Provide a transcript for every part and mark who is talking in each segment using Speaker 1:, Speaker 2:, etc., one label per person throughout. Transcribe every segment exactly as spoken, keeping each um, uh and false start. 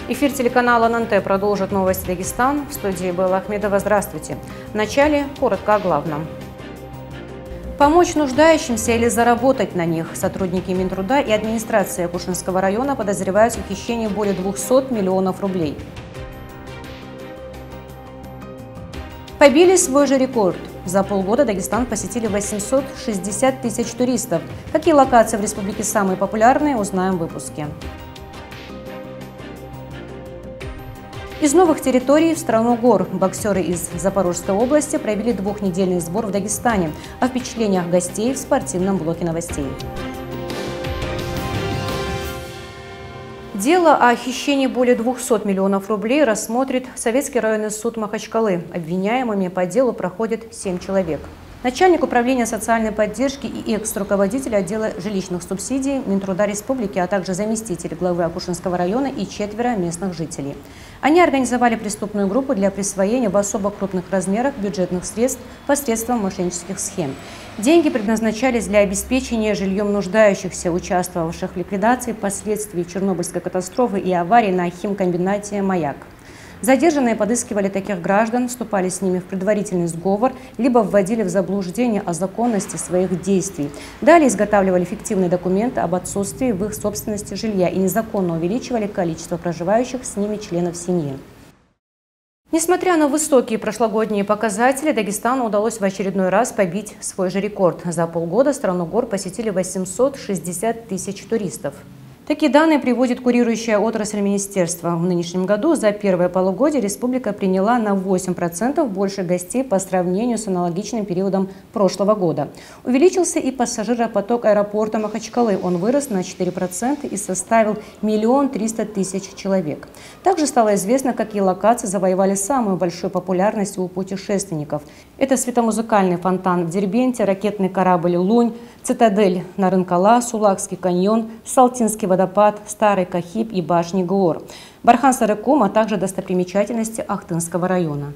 Speaker 1: Эфир телеканала эн эн тэ продолжит новости Дагестан. В студии Белла Ахмедова. Здравствуйте. Вначале коротко о главном. Помочь нуждающимся или заработать на них. Сотрудники Минтруда и администрации Кушнарского района подозревают в хищении более двухсот миллионов рублей. Побили свой же рекорд. За полгода Дагестан посетили восемьсот шестьдесят тысяч туристов. Какие локации в республике самые популярные, узнаем в выпуске. Из новых территорий в страну гор боксеры из Запорожской области провели двухнедельный сбор в Дагестане. О впечатлениях гостей в спортивном блоке новостей. Дело о хищении более двухсот миллионов рублей рассмотрит Советский районный суд Махачкалы. Обвиняемыми по делу проходит семь человек. Начальник управления социальной поддержки и экс-руководитель отдела жилищных субсидий Минтруда Республики, а также заместитель главы Акушинского района и четверо местных жителей. Они организовали преступную группу для присвоения в особо крупных размерах бюджетных средств посредством мошеннических схем. Деньги предназначались для обеспечения жильем нуждающихся, участвовавших в ликвидации последствий Чернобыльской катастрофы и аварии на химкомбинате «Маяк». Задержанные подыскивали таких граждан, вступали с ними в предварительный сговор, либо вводили в заблуждение о законности своих действий. Далее изготавливали фиктивные документы об отсутствии в их собственности жилья и незаконно увеличивали количество проживающих с ними членов семьи. Несмотря на высокие прошлогодние показатели, Дагестану удалось в очередной раз побить свой же рекорд. За полгода страну гор посетили восемьсот шестьдесят тысяч туристов. Такие данные приводит курирующая отрасль министерства. В нынешнем году за первое полугодие республика приняла на восемь процентов больше гостей по сравнению с аналогичным периодом прошлого года. Увеличился и пассажиропоток аэропорта Махачкалы. Он вырос на четыре процента и составил миллион триста тысяч человек. Также стало известно, какие локации завоевали самую большую популярность у путешественников. Это светомузыкальный фонтан в Дербенте, ракетный корабль «Лунь», цитадель Нарынкала, Сулакский каньон, Салтинский водопад, Старый Кахиб и башни Гоор, Бархан-Сарыкум, а также достопримечательности Ахтынского района.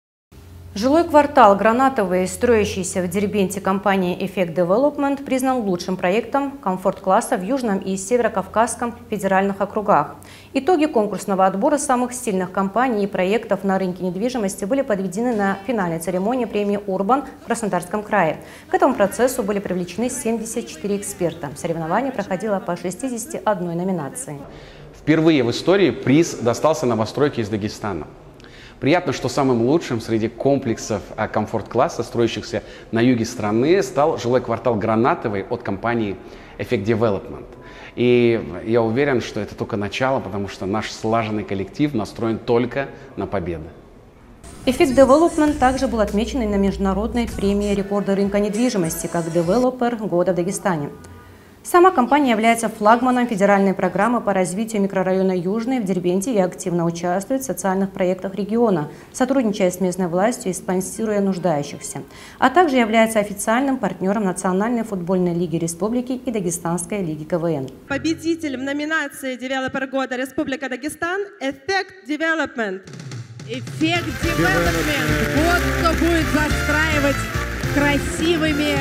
Speaker 1: Жилой квартал «Гранатовый», строящийся в Дербенте компанией «Эффект Девелопмент», признан лучшим проектом комфорт-класса в Южном и Северо-Кавказском федеральных округах. Итоги конкурсного отбора самых сильных компаний и проектов на рынке недвижимости были подведены на финальной церемонии премии «Урбан» в Краснодарском крае. К этому процессу были привлечены семьдесят четыре эксперта. Соревнование проходило по шестидесяти одной номинации.
Speaker 2: Впервые в истории приз достался новостройке из Дагестана. Приятно, что самым лучшим среди комплексов комфорт-класса, строящихся на юге страны, стал жилой квартал «Гранатовый» от компании «Эффект Девелопмент». И я уверен, что это только начало, потому что наш слаженный коллектив настроен только на победу.
Speaker 1: «Эффект Девелопмент» также был отмечен и на международной премии рекорда рынка недвижимости как «Девелопер года в Дагестане». Сама компания является флагманом федеральной программы по развитию микрорайона Южный в Дербенте и активно участвует в социальных проектах региона, сотрудничая с местной властью и спонсируя нуждающихся, а также является официальным партнером Национальной футбольной лиги республики и Дагестанской лиги ка вэ эн.
Speaker 3: Победитель в номинации «Девелопер года Республика Дагестан» «Эффект Девелопмент».
Speaker 4: «Эффект Девелопмент» – вот кто будет застраивать красивыми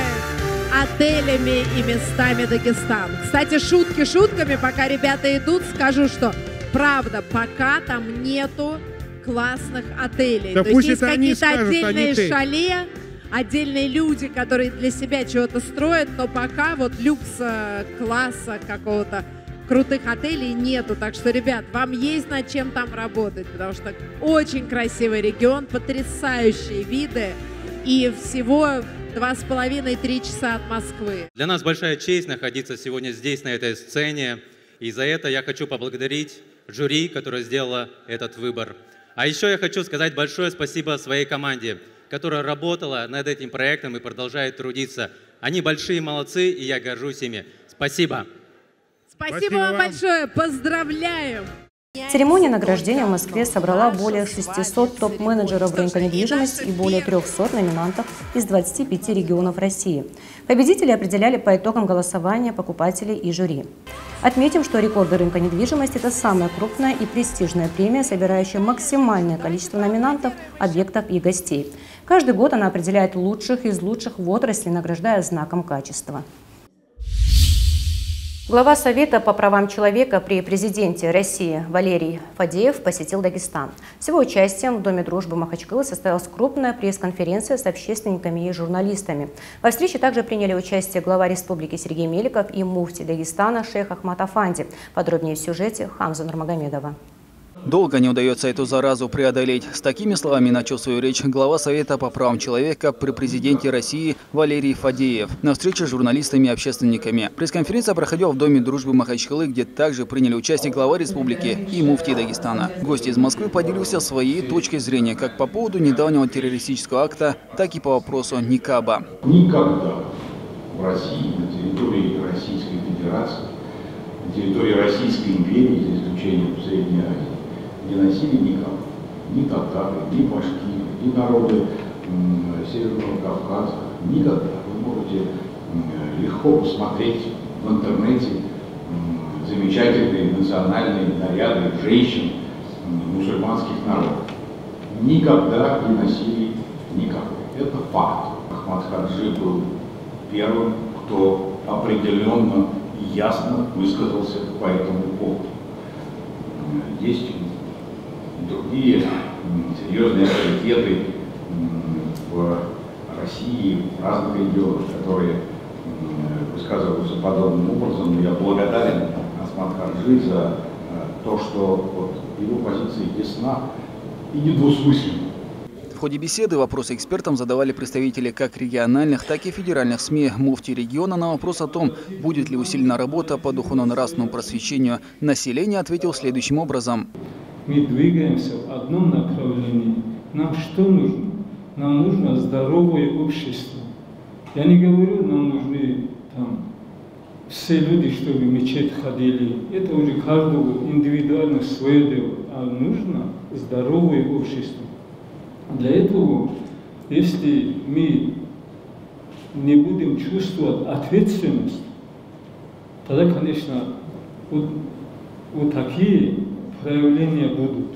Speaker 4: отелями и местами Дагестан. Кстати, шутки шутками, пока ребята идут, скажу, что правда, пока там нету классных отелей.
Speaker 5: Да,
Speaker 4: то есть есть какие-то
Speaker 5: они
Speaker 4: отдельные шале, отдельные люди, которые для себя чего-то строят, но пока вот люкса, класса какого-то, крутых отелей нету. Так что, ребят, вам есть над чем там работать, потому что очень красивый регион, потрясающие виды и всего два с половиной-три часа от Москвы.
Speaker 6: Для нас большая честь находиться сегодня здесь, на этой сцене. И за это я хочу поблагодарить жюри, которое сделало этот выбор. А еще я хочу сказать большое спасибо своей команде, которая работала над этим проектом и продолжает трудиться. Они большие молодцы, и я горжусь ими. Спасибо.
Speaker 4: Спасибо,
Speaker 5: Спасибо
Speaker 4: вам
Speaker 5: вам
Speaker 4: большое. Поздравляем.
Speaker 1: Церемония награждения в Москве собрала более шестисот топ-менеджеров рынка недвижимости и более трёхсот номинантов из двадцати пяти регионов России. Победители определяли по итогам голосования покупателей и жюри. Отметим, что рекорды рынка недвижимости – это самая крупная и престижная премия, собирающая максимальное количество номинантов, объектов и гостей. Каждый год она определяет лучших из лучших в отрасли, награждая знаком качества. Глава Совета по правам человека при президенте России Валерий Фадеев посетил Дагестан. С его участием в Доме дружбы Махачкалы состоялась крупная пресс-конференция с общественниками и журналистами. Во встрече также приняли участие глава республики Сергей Меликов и муфти Дагестана шейх Ахмад Афанди. Подробнее в сюжете Хамза Нурмагомедова.
Speaker 5: Долго не удается эту заразу преодолеть. С такими словами начал свою речь глава Совета по правам человека при президенте России Валерий Фадеев на встрече с журналистами и общественниками. Пресс-конференция проходила в Доме дружбы Махачкалы, где также приняли участие глава республики и муфти Дагестана. Гость из Москвы поделился своей точкой зрения как по поводу недавнего террористического акта, так и по вопросу никаба.
Speaker 7: Никогда в России, на территории Российской Федерации, на территории Российской империи, за исключением Средней Азии, не носили никого, ни татары, ни башкиры, ни народы Северного Кавказа. Никогда. Вы можете легко посмотреть в интернете замечательные национальные наряды женщин мусульманских народов. Никогда не носили никого. Это факт. Ахмад Хаджи был первым, кто определенно и ясно высказался по этому поводу. Есть другие серьезные авторитеты в России, в разных регионах, которые высказываются подобным образом. Но я благодарен Ахмад Хаджи за то, что вот его позиция ясна и недвусмысленна.
Speaker 5: В ходе беседы вопросы экспертам задавали представители как региональных, так и федеральных СМИ. Муфти региона на вопрос о том, будет ли усилена работа по духовно-нравственному просвещению населения, ответил следующим образом.
Speaker 8: Мы двигаемся в одном направлении. Нам что нужно? Нам нужно здоровое общество. Я не говорю, нам нужны там, все люди, чтобы в мечеть ходили. Это уже каждого индивидуально свое дело. А нужно здоровое общество. Для этого, если мы не будем чувствовать ответственность, тогда, конечно, вот, вот такие проявления будут.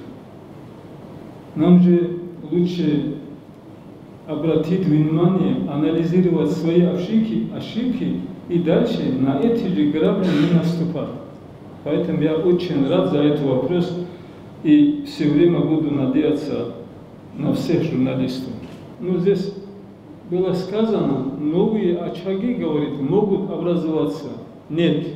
Speaker 8: Нам же лучше обратить внимание, анализировать свои ошибки, ошибки и дальше на эти же грабли не наступать. Поэтому я очень рад за этот вопрос и все время буду надеяться на всех журналистов. Но здесь было сказано, новые очаги, говорит, могут образоваться. Нет.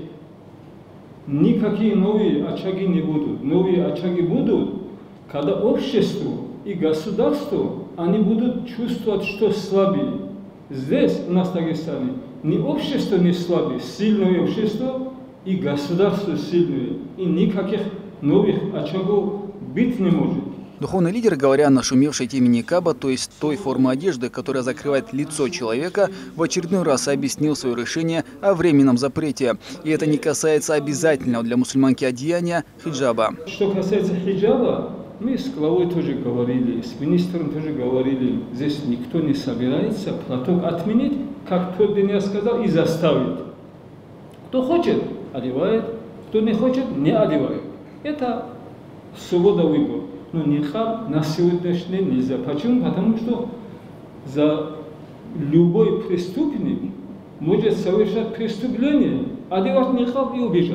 Speaker 8: Никакие новые очаги не будут. Новые очаги будут, когда общество и государство, они будут чувствовать, что слабее. Здесь, у нас в Дагестане, ни общество не слабее, сильное общество и государство сильное. И никаких новых очагов быть не может.
Speaker 5: Духовный лидер, говоря о нашумевшей теме никаба, то есть той формы одежды, которая закрывает лицо человека, в очередной раз объяснил свое решение о временном запрете. И это не касается обязательного для мусульманки одеяния хиджаба.
Speaker 8: Что касается хиджаба, мы с главой тоже говорили, с министром тоже говорили, здесь никто не собирается платок отменить, как тот день я сказал, и заставить. Кто хочет, одевает, кто не хочет, не одевает. Это свобода выбора. Но нихаб на сегодняшний день нельзя. Почему? Потому что за любой преступник может совершать преступление, одевать нихаб и убежать.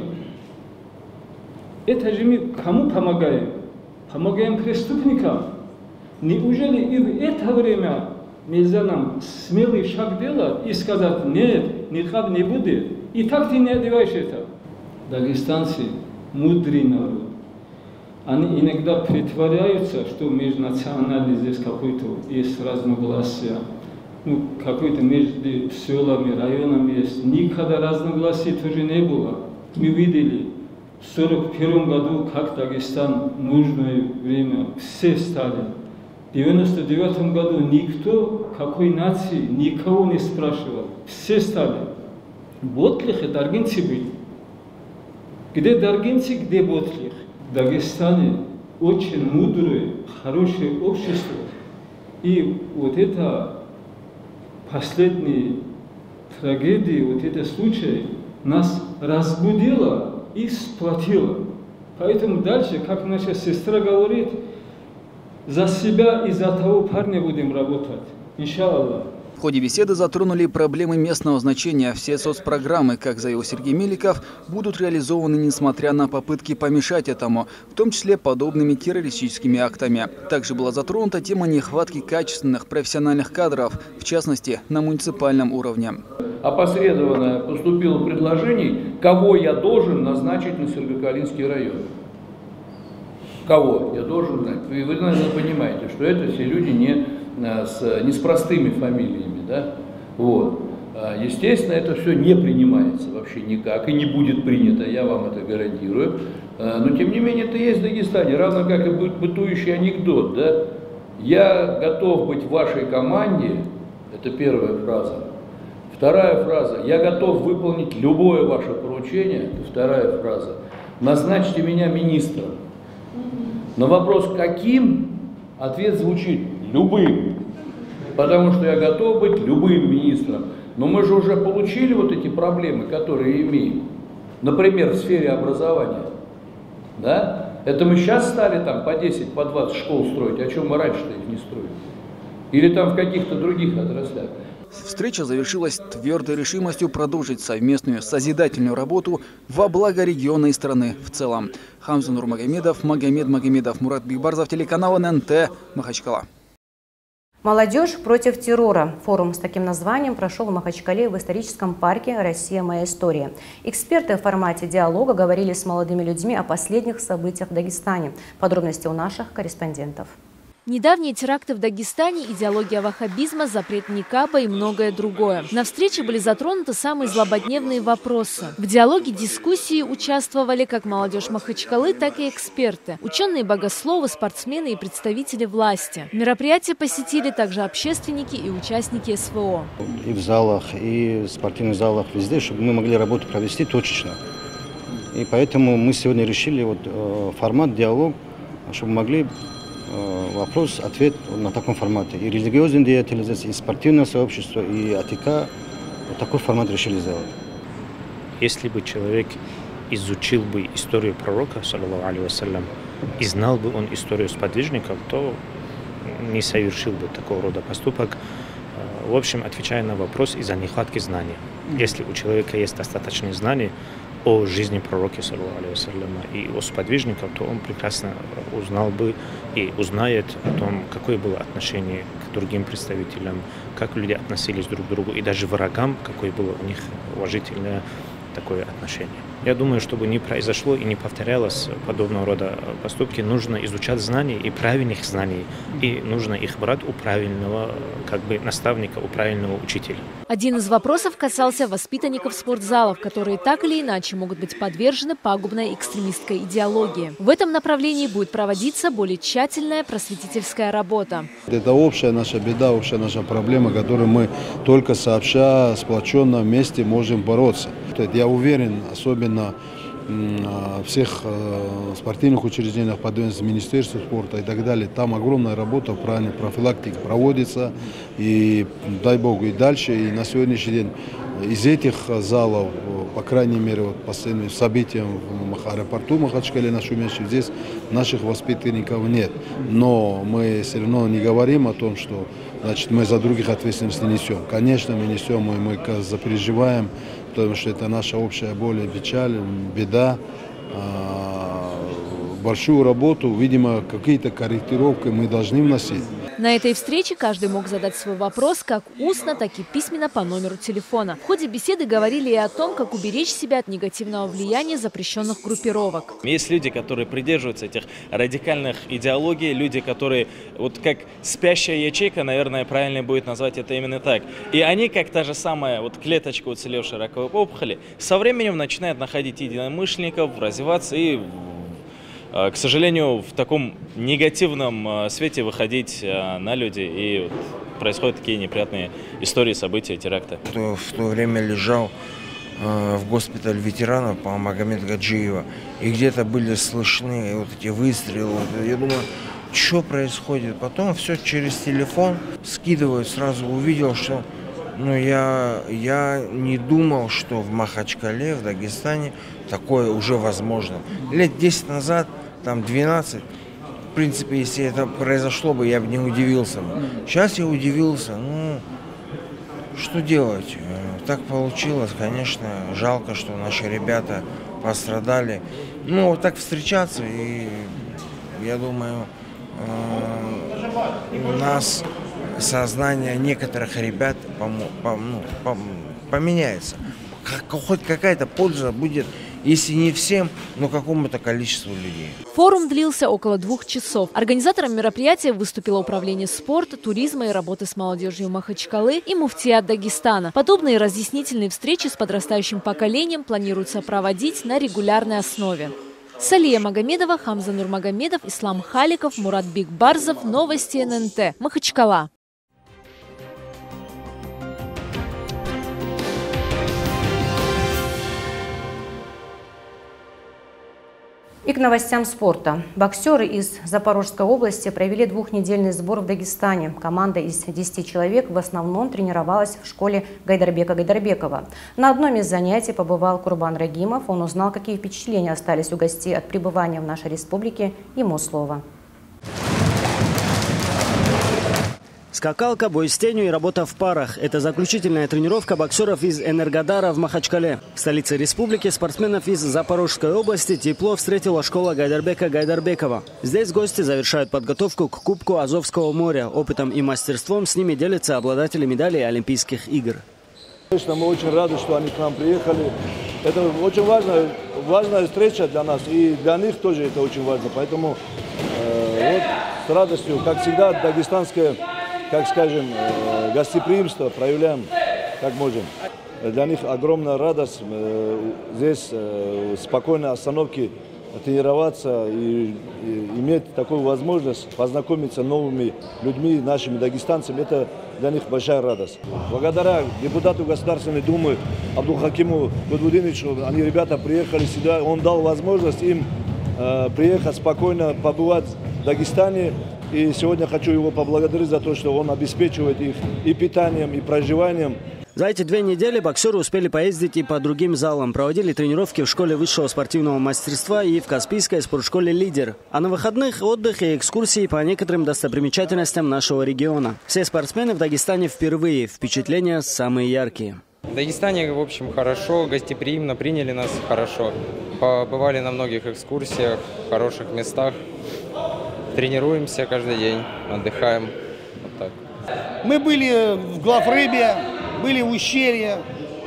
Speaker 8: Это же мы кому помогаем? Помогаем преступникам. Неужели и в это время нельзя нам смелый шаг делать и сказать, нет, нихаб не будет, и так ты не одеваешь это? Дагестанцы мудрый народ. Они иногда притворяются, что межнациональный здесь какой-то есть разногласия. Ну, какой-то между селами, районами есть. Никогда разногласий тоже не было. Мы видели в сорок первом году, как Дагестан в нужное время все стали. В девяносто девятом году никто, какой нации, никого не спрашивал. Все стали. Ботлих и даргинцы были. Где даргинцы, где ботлих? В Дагестане очень мудрое, хорошее общество. И вот это последняя трагедия, вот это случай нас разбудило и сплотило. Поэтому дальше, как наша сестра говорит, за себя и за того парня будем работать. Иншаллах.
Speaker 5: В ходе беседы затронули проблемы местного значения. Все соцпрограммы, как заявил Сергей Меликов, будут реализованы несмотря на попытки помешать этому, в том числе подобными террористическими актами. Также была затронута тема нехватки качественных профессиональных кадров, в частности, на муниципальном уровне.
Speaker 9: Опосредованно поступило предложение, кого я должен назначить на Сергокалинский район. Кого я должен знать? Вы, вы, наверное, понимаете, что это все люди не с, не с простыми фамилиями. Да? Вот. Естественно, это все не принимается вообще никак и не будет принято, я вам это гарантирую. Но, тем не менее, это есть в Дагестане, равно как и бытующий анекдот. Да? Я готов быть в вашей команде, это первая фраза. Вторая фраза, я готов выполнить любое ваше поручение, это вторая фраза. Назначьте меня министром. На вопрос «каким?» ответ звучит «любым», потому что я готов быть любым министром. Но мы же уже получили вот эти проблемы, которые имеем, например, в сфере образования. Да? Это мы сейчас стали там по десять, по двадцать школ строить, о чем мы раньше-то их не строили. Или там в каких-то других отраслях.
Speaker 5: Встреча завершилась твердой решимостью продолжить совместную созидательную работу во благо региона и страны в целом. Хамза Нурмагомедов, Магомед Магомедов, Мурат Бигбарзов, телеканал эн эн тэ, Махачкала.
Speaker 1: Молодежь против террора. Форум с таким названием прошел в Махачкале в историческом парке «Россия. Моя история». Эксперты в формате диалога говорили с молодыми людьми о последних событиях в Дагестане. Подробности у наших корреспондентов.
Speaker 10: Недавние теракты в Дагестане, идеология ваххабизма, запрет никаба и многое другое. На встрече были затронуты самые злободневные вопросы. В диалоге, дискуссии участвовали как молодежь Махачкалы, так и эксперты, ученые-богословы, спортсмены и представители власти. Мероприятие посетили также общественники и участники эс вэ о.
Speaker 11: И в залах, и в спортивных залах, везде, чтобы мы могли работу провести точечно. И поэтому мы сегодня решили вот, э, формат диалог, чтобы могли вопрос, ответ на таком формате. И религиозная деятельность, и спортивное сообщество, и АТК вот такой формат решили сделать.
Speaker 12: Если бы человек изучил бы историю пророка, саллаллаху алейхи вассалям, и знал бы он историю сподвижников, то не совершил бы такого рода поступок. В общем, отвечая на вопрос из-за нехватки знаний. Если у человека есть достаточные знания о жизни пророка, саллаллаху алейхи вассалям, и о сподвижниках, то он прекрасно узнал бы и узнает о том, какое было отношение к другим представителям, как люди относились друг к другу, и даже врагам, какое было у них уважительное такое отношение. Я думаю, чтобы не произошло и не повторялось подобного рода поступки, нужно изучать знания и правильных знаний, и нужно их брать у правильного как бы наставника, у правильного учителя.
Speaker 10: Один из вопросов касался воспитанников спортзалов, которые так или иначе могут быть подвержены пагубной экстремистской идеологии. В этом направлении будет проводиться более тщательная просветительская работа.
Speaker 13: Это общая наша беда, общая наша проблема, которую мы только сообща, сплоченно вместе можем бороться. Я уверен, особенно в всех спортивных учреждениях, подведомств Министерства спорта и так далее, там огромная работа в плане профилактики проводится. И дай бог и дальше. И на сегодняшний день из этих залов, по крайней мере, вот последним событиям в аэропорту Махачкале, на шумящем, здесь наших воспитанников нет. Но мы все равно не говорим о том, что значит, мы за других ответственность не несем. Конечно, мы несем, и мы запереживаем, потому что это наша общая боль и печаль, беда. Большую работу, видимо, какие-то корректировки мы должны вносить.
Speaker 10: На этой встрече каждый мог задать свой вопрос как устно, так и письменно по номеру телефона. В ходе беседы говорили и о том, как уберечь себя от негативного влияния запрещенных группировок.
Speaker 14: Есть люди, которые придерживаются этих радикальных идеологий, люди, которые, вот как спящая ячейка, наверное, правильно будет назвать это именно так. И они, как та же самая вот клеточка уцелевшей раковой опухоли, со временем начинают находить единомышленников, развиваться и, к сожалению, в таком негативном свете выходить на люди, и происходят такие неприятные истории, события, теракты.
Speaker 15: В то время лежал в госпитале ветеранов по Магомеда Гаджиева, и где-то были слышны вот эти выстрелы. Я думаю, что происходит? Потом все через телефон скидывают, сразу увидел, что ну, я, я не думал, что в Махачкале, в Дагестане такое уже возможно. Лет десять назад, там двенадцать, в принципе, если это произошло бы, я бы не удивился. Сейчас я удивился, ну, что делать? Так получилось, конечно, жалко, что наши ребята пострадали. Ну, вот так встречаться, и я думаю, у нас сознание некоторых ребят поменяется. Хоть какая-то польза будет, если не всем, но какому-то количеству людей.
Speaker 10: Форум длился около двух часов. Организатором мероприятия выступило Управление спорта, туризма и работы с молодежью Махачкалы и Муфтият Дагестана. Подобные разъяснительные встречи с подрастающим поколением планируется проводить на регулярной основе. Салия Магомедова, Хамза Нурмагомедов, Ислам Халиков, Мурат Бикбарзов. Новости эн эн тэ. Махачкала.
Speaker 1: И к новостям спорта. Боксеры из Запорожской области провели двухнедельный сбор в Дагестане. Команда из десяти человек в основном тренировалась в школе Гайдарбека Гайдарбекова. На одном из занятий побывал Курбан Рагимов. Он узнал, какие впечатления остались у гостей от пребывания в нашей республике. Ему слово.
Speaker 16: Скакалка, бой с тенью и работа в парах – это заключительная тренировка боксеров из Энергодара в Махачкале. В столице республики спортсменов из Запорожской области тепло встретила школа Гайдарбека Гайдарбекова. Здесь гости завершают подготовку к Кубку Азовского моря. Опытом и мастерством с ними делятся обладатели медалей Олимпийских игр.
Speaker 17: Конечно, мы очень рады, что они к нам приехали. Это очень важная, важная встреча для нас, и для них тоже это очень важно. Поэтому э, вот с радостью, как всегда, дагестанское, как скажем, гостеприимство проявляем, как можем. Для них огромная радость здесь спокойной остановки тренироваться и, и иметь такую возможность познакомиться с новыми людьми, нашими дагестанцами. Это для них большая радость. Благодаря депутату Государственной Думы Абдулхакиму Гудвудиновичу, они, ребята, приехали сюда, он дал возможность им э, приехать спокойно, побывать в Дагестане. И сегодня хочу его поблагодарить за то, что он обеспечивает их и питанием, и проживанием.
Speaker 16: За эти две недели боксеры успели поездить и по другим залам. Проводили тренировки в школе высшего спортивного мастерства и в Каспийской спортшколе «Лидер». А на выходных отдых и экскурсии по некоторым достопримечательностям нашего региона. Все спортсмены в Дагестане впервые. Впечатления самые яркие.
Speaker 18: В Дагестане, в общем, хорошо, гостеприимно приняли нас хорошо. Побывали на многих экскурсиях, в хороших местах. Тренируемся каждый день, отдыхаем. Вот так.
Speaker 19: Мы были в Главрыбе, были в Ущелье,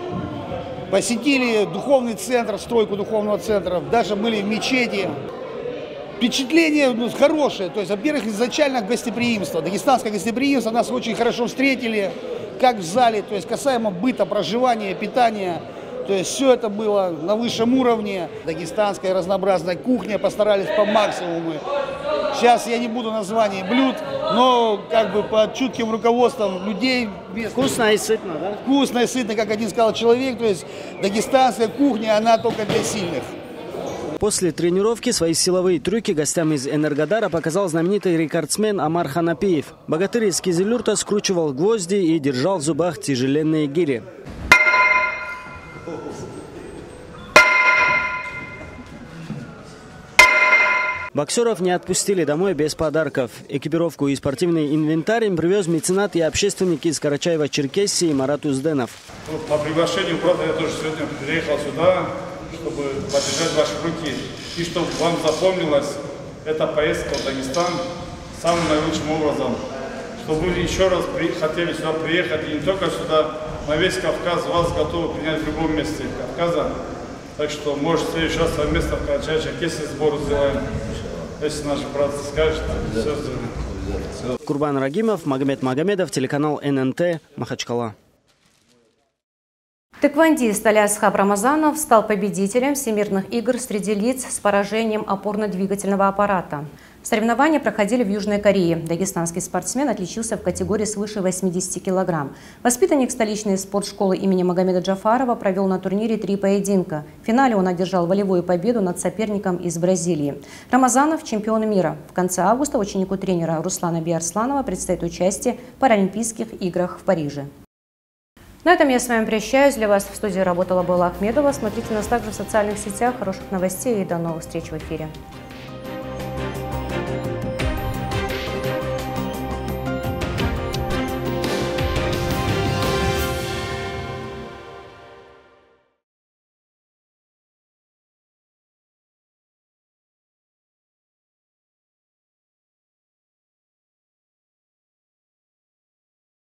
Speaker 19: посетили духовный центр, стройку духовного центра, даже были в мечети. Впечатление ну, хорошее, то есть, во-первых, изначально гостеприимство. Дагестанское гостеприимство, нас очень хорошо встретили, как в зале, то есть касаемо быта, проживания, питания. То есть все это было на высшем уровне. Дагестанская разнообразная кухня, постарались по максимуму. Сейчас я не буду названий блюд, но как бы под чутким руководством людей.
Speaker 16: Вкусно и сытно, да?
Speaker 19: Вкусно и сытно, как один сказал человек. То есть дагестанская кухня, она только для сильных.
Speaker 16: После тренировки свои силовые трюки гостям из Энергодара показал знаменитый рекордсмен Амар Ханапиев. Богатырь из Кизилюрта скручивал гвозди и держал в зубах тяжеленные гири. Боксеров не отпустили домой без подарков. Экипировку и спортивный инвентарь им привез меценат и общественник из Карачаева-Черкесии Марат Узденов.
Speaker 20: По приглашению, правда, я тоже сегодня приехал сюда, чтобы поддержать ваши руки. И чтобы вам запомнилась эта поездка в Дагестан самым наилучшим образом. Чтобы вы еще раз при, хотели сюда приехать, и не только сюда, на весь Кавказ вас готовы принять в любом месте Кавказа. Так что, может, в следующий раз совместно в Карачаево-Черкесии сбор сделаем. Если наши братцы скажут, все сделаем.
Speaker 16: Курбан Рагимов, Магомед Магомедов, телеканал эн эн тэ, Махачкала.
Speaker 1: Тэквондист Алиасхаб Рамазанов стал победителем всемирных игр среди лиц с поражением опорно-двигательного аппарата. Соревнования проходили в Южной Корее. Дагестанский спортсмен отличился в категории свыше восьмидесяти килограмм. Воспитанник столичной спортшколы имени Магомеда Джафарова провел на турнире три поединка. В финале он одержал волевую победу над соперником из Бразилии. Рамазанов – чемпион мира. В конце августа ученику тренера Руслана Биарсланова предстоит участие в Паралимпийских играх в Париже. На этом я с вами прощаюсь. Для вас в студии работала Белла Ахмедова. Смотрите нас также в социальных сетях. Хороших новостей и до новых встреч в эфире.